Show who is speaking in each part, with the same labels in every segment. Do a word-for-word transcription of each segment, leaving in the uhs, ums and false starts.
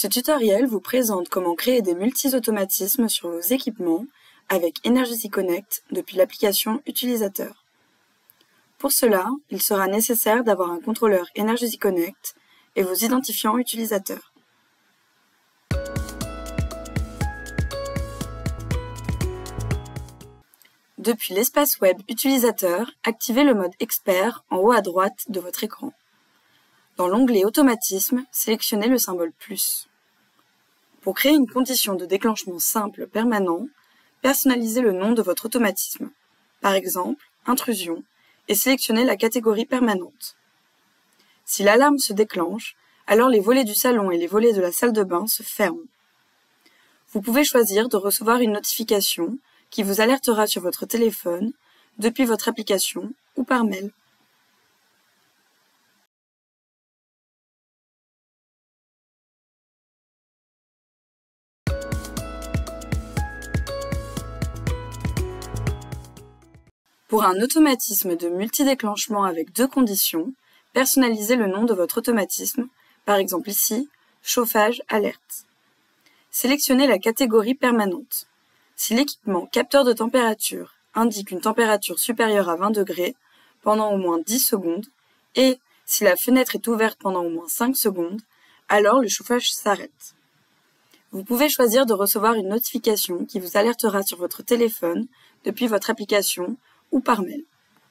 Speaker 1: Ce tutoriel vous présente comment créer des multi-automatismes sur vos équipements avec Energeasy Connect depuis l'application utilisateur. Pour cela, il sera nécessaire d'avoir un contrôleur Energeasy Connect et vos identifiants utilisateurs. Depuis l'espace web utilisateur, activez le mode expert en haut à droite de votre écran. Dans l'onglet Automatisme, sélectionnez le symbole plus. Pour créer une condition de déclenchement simple permanent, personnalisez le nom de votre automatisme, par exemple intrusion, et sélectionnez la catégorie permanente. Si l'alarme se déclenche, alors les volets du salon et les volets de la salle de bain se ferment. Vous pouvez choisir de recevoir une notification qui vous alertera sur votre téléphone, depuis votre application ou par mail. Pour un automatisme de multi-déclenchement avec deux conditions, personnalisez le nom de votre automatisme, par exemple ici, chauffage alerte. Sélectionnez la catégorie permanente. Si l'équipement capteur de température indique une température supérieure à vingt degrés pendant au moins dix secondes et si la fenêtre est ouverte pendant au moins cinq secondes, alors le chauffage s'arrête. Vous pouvez choisir de recevoir une notification qui vous alertera sur votre téléphone depuis votre application ou par mail.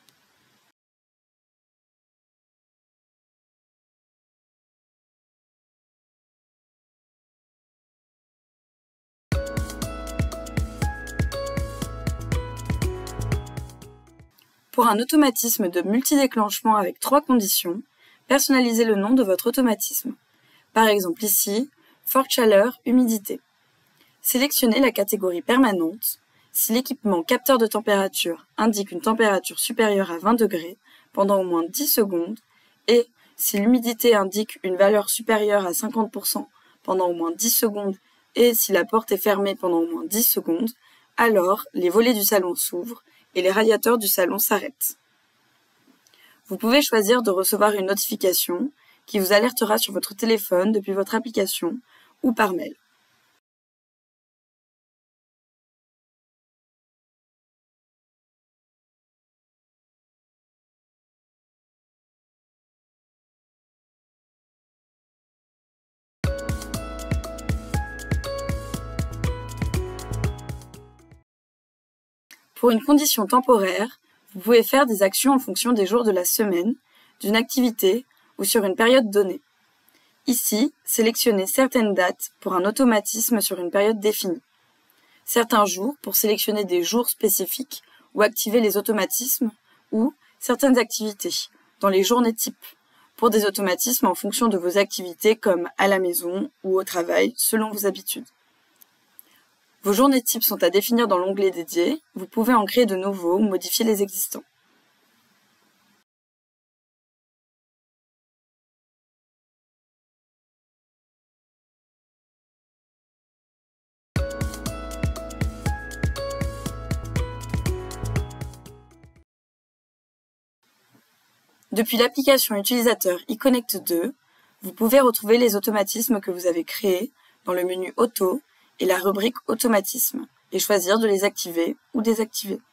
Speaker 1: Pour un automatisme de multi-déclenchement avec trois conditions, personnalisez le nom de votre automatisme. Par exemple ici, forte chaleur, humidité. Sélectionnez la catégorie permanente. Si l'équipement capteur de température indique une température supérieure à vingt degrés pendant au moins dix secondes et si l'humidité indique une valeur supérieure à cinquante pour cent pendant au moins dix secondes et si la porte est fermée pendant au moins dix secondes, alors les volets du salon s'ouvrent et les radiateurs du salon s'arrêtent. Vous pouvez choisir de recevoir une notification qui vous alertera sur votre téléphone depuis votre application ou par mail. Pour une condition temporaire, vous pouvez faire des actions en fonction des jours de la semaine, d'une activité ou sur une période donnée. Ici, sélectionnez certaines dates pour un automatisme sur une période définie. Certains jours pour sélectionner des jours spécifiques ou activer les automatismes ou certaines activités dans les journées types pour des automatismes en fonction de vos activités comme à la maison ou au travail selon vos habitudes. Vos journées types sont à définir dans l'onglet dédié, vous pouvez en créer de nouveaux ou modifier les existants. Depuis l'application utilisateur iConnect deux, vous pouvez retrouver les automatismes que vous avez créés dans le menu Auto et la rubrique Automatisme et choisir de les activer ou désactiver.